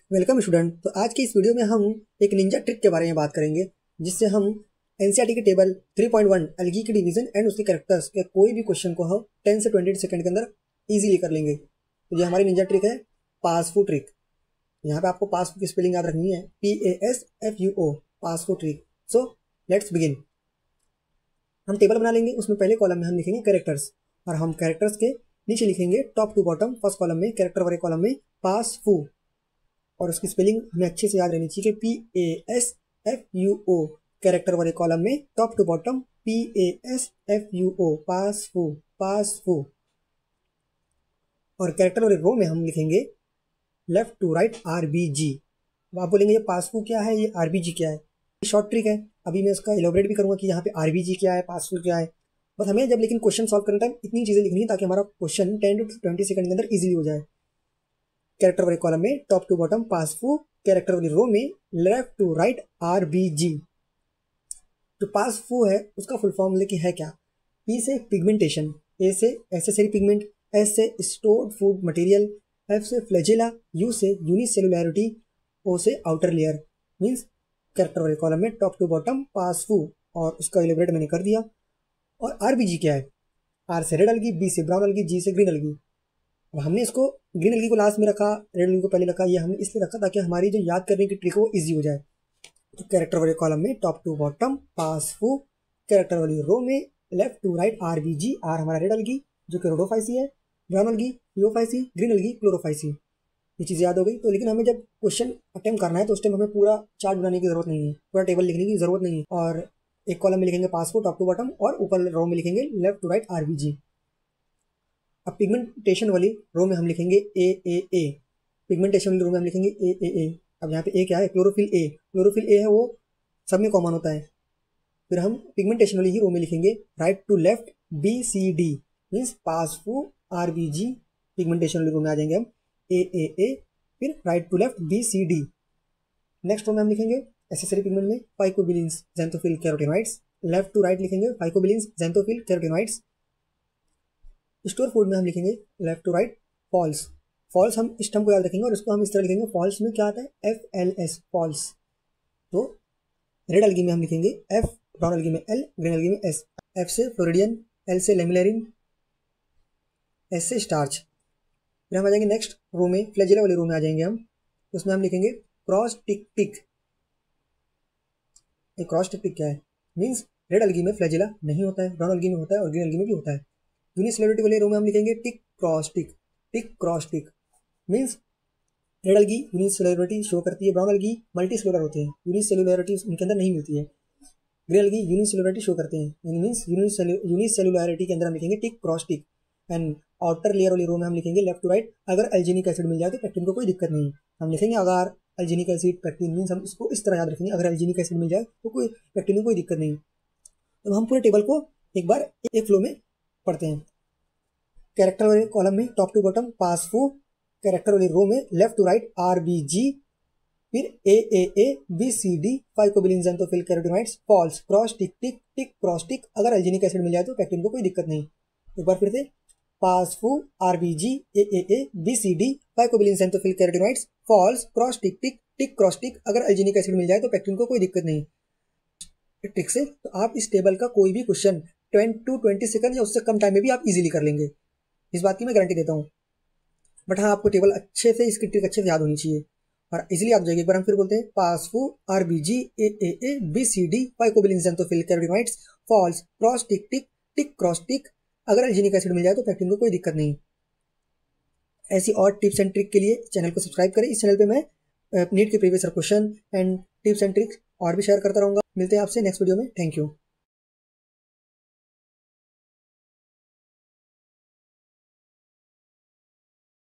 Welcome student. तो आज की इस वीडियो में हम एक निंजा ट्रिक के बारे में बात करेंगे, जिससे हम एनसीईआरटी के टेबल 3.1 अलगी की डिवीजन एंड उसके कैरेक्टर्स के कोई भी क्वेश्चन को हम 10 से 20 सेकंड के अंदर इजीली कर लेंगे। तो ये हमारी निंजा ट्रिक है, पासफू ट्रिक। यहाँ पे आपको पासफू की स्पेलिंग याद रखनी है, PASFUO, पासफू ट्रिक। So let's begin. हम टेबल बना लेंगे, उसमें पहले कॉलम में हम लिखेंगे कैरेक्टर्स, और हम कैरेक्टर्स के नीचे लिखेंगे top to bottom, first column में कैरेक्टर वाले कॉलम में पासफू, और उसकी स्पेलिंग हमें अच्छे से याद रहनी चाहिए, PASFUO। कैरेक्टर वाले कॉलम में टॉप टू बॉटम PASFUO, पासफू, पासफू। और कैरेक्टर वाले रो में हम लिखेंगे लेफ्ट टू राइट RBG। आप बोलेंगे ये पासफू क्या है, ये RBG क्या है। शॉर्ट ट्रिक है, अभी मैं इसका इलेबोरेट भी करूंगा कि यहाँ पे RBG क्या है, पासफू क्या है। बस हमें जब लेकिन क्वेश्चन सॉल्व करने टाइम इतनी चीजें लिखनी है ताकि हमारा क्वेश्चन 10 to 20 सेकंड के अंदर इजीली हो जाए। कैरेक्टर वाले कॉलम में टॉप टू बॉटम पासफू, कैरेक्टर वाली रो में लेफ्ट टू राइट RBG। जो पासफू है उसका फुल फॉर्म लेके है क्या? P से पिगमेंटेशन, A से एसेसरी पिगमेंट, S से स्टोर्ड फूड मटेरियल, F से फ्लैजेला, U से यूनिसेलुलैरिटी, O से आउटर लेयर। मीन्स कैरेक्टर वाले कॉलम में टॉप टू बॉटम पासफू, और उसका इलेबरेट मैंने कर दिया। और RBG क्या है? R से रेड अलगी, B से ब्राउन अलगी, G से ग्रीन अलगी। अब हमने इसको ग्रीन अलगी को लास्ट में रखा, रेड अलगी को पहले रखा। ये हमने इसलिए रखा ताकि हमारी जो याद करने की ट्रिक है वो इजी हो जाए। तो कैरेक्टर वाले कॉलम में टॉप टू बॉटम पासफू, कैरेक्टर वाली रो में left to right RBG। R हमारा रेड अलगी जो कि रोडोफाइसी है, brown algae phaeophyceae, green algae chlorophyceae. ये चीज़ याद हो गई। तो लेकिन हमें जब क्वेश्चन अटेम्प्ट करना है तो उस टाइम हमें पूरा चार्ट बनाने की जरूरत नहीं है, पूरा टेबल लिखने की जरूरत नहीं है। और एक कॉलम में लिखेंगे पासफू टॉप टू बॉटम, और ऊपर रो में लिखेंगे लेफ्ट टू राइट RBG। अब पिगमेंटेशन वाली रो में हम लिखेंगे AAA। पिगमेंटेशन वाली रो में हम लिखेंगे AAA। अब यहाँ पे A क्या है? Chlorophyll A। क्लोरोफिल A है वो सब में कॉमन होता है। फिर हम पिगमेंटेशन वाली ही रो में लिखेंगे right to left BCD, means पासफू RBG। पिगमेंटेशन वाली रो में आ जाएंगे हम AAA, फिर right to left BCD। Next row में हम लिखेंगे एसेसरी पिगमेंट में phycobilins, xanthophyll, carotenoids. Left to right लिखेंगे फाइकोबिलिन्स, ज़ैंथोफिल, कैरोटीनॉइड्स। स्टोर फूड में हम लिखेंगे लेफ्ट टू राइट फॉल्स। फॉल्स हम इस टर्म को याद रखेंगे और इसको हम इस तरह लिखेंगे, फॉल्स में क्या आता है? FLS, फॉल्स। तो रेड अलगी में हम लिखेंगे F, ब्राउन अलगी में L, ग्रीन अलगी में S। F से फ्लोरिडियन, L से लेमिलेरिन, S से स्टार्च। फिर हम आ जाएंगे नेक्स्ट रो में, फ्लैजेला वाली रो में आ जाएंगे हम। उसमें हम लिखेंगे क्रॉस टिक टिक। ये क्रॉस टिक टिक क्या है? मीन्स रेड अलगी में फ्लैजेला नहीं होता है, ब्राउन अलगी में होता है और ग्रीन अलगी में भी होता है। यूनिसेलुलरिटी वाले रो में हम लिखेंगे tick cross tick, tick cross tick. Means red algae unicellularity show करती है, ब्राउन अलगी मल्टी सेलुलर होते हैं, यूनिसेलुलरिटी उनके अंदर नहीं मिलती है। ग्रीन अलगी यूनिसेलुलरिटी शो करते हैं, मीन्स यूनिसेलुलरिटी के अंदर हम लिखेंगे tick cross tick. And outer layer वाली रो में हम लिखेंगे लेफ्ट टू राइट। अगर एल्जीनिक एसिड मिल जाए तो पेक्टिन को कोई दिक्कत नहीं। हम लिखेंगे अगर एल्जीनिक एसिड पेक्टिन, मीन्स हम इसको इस तरह याद रखेंगे, अगर एल्जीनिक एसिड मिल जाए तो कोई पेक्टिन को कोई दिक्कत नहीं। तो हम पूरे टेबल को एक बार एक फ्लो में पढ़ते हैं। कैरेक्टर वाले कॉलम में टॉप टू बॉटम पासफू, कैरेक्टर वाली रो में लेफ्ट टू राइट RBG, फिर AAA BCD, phycobilin, xanthophyll, carotenoids, फॉल्स, cross tick tick, tick cross tick. अगर एल्जीनिक एसिड मिल जाए तो पेक्टिन को कोई दिक्कत नहीं। एक बार फिर से, पासफू RBG AAA BCD, phycobilin, xanthophyll, carotenoids, फॉल्स, cross tick tick, tick cross tick. अगर एल्जीनिक एसिड मिल जाए तो पेक्टिन को कोई दिक्कत नहीं। ट्रिक से तो आप इस टेबल का कोई भी क्वेश्चन 10 to 20 सेकंड या उससे कम टाइम में भी आप इजीली कर लेंगे, इस बात की मैं गारंटी देता हूँ। बट हाँ, आपको टेबल अच्छे से, इसकी ट्रिक अच्छे से याद होनी चाहिए और इजीली आप जाएगी। एक बार हम फिर बोलते हैं, पासफू RBG AAA BCD, phycobilin, xanthophyll, carotenoids, फॉल्स, cross tick tick, tick cross tick. अगर एल्जीनिक एसिड मिल जाए तो पेक्टिन को कोई दिक्कत नहीं। ऐसी और टिप्स एंड ट्रिक के लिए चैनल को सब्सक्राइब करें। इस चैनल पे मैं नीट के previous question and tips and tricks और भी शेयर करता रहूँगा। मिलते हैं आपसे नेक्स्ट वीडियो में। Thank you.